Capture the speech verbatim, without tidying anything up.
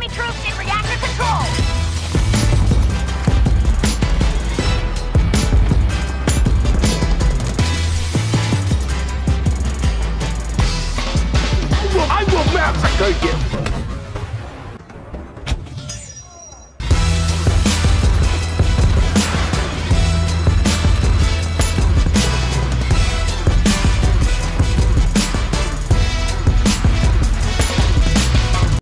Enemy troops in reactor control! I will massacre you!